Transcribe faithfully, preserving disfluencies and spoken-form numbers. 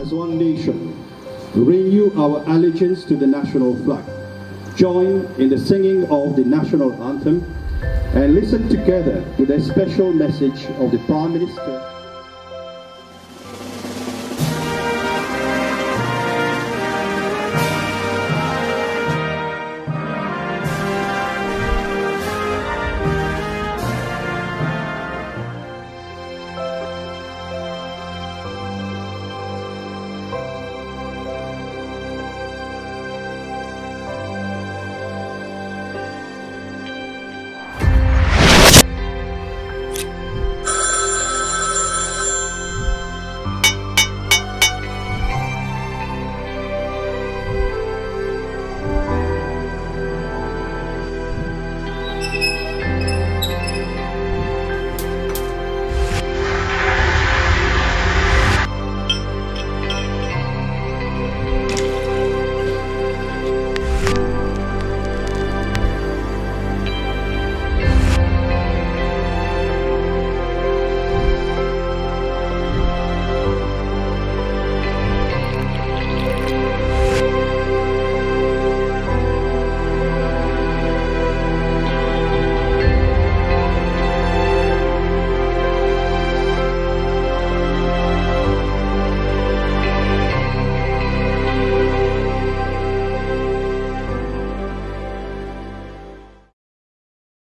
as one nation, renew our allegiance to the national flag, join in the singing of the national anthem, and listen together to the special message of the Prime Minister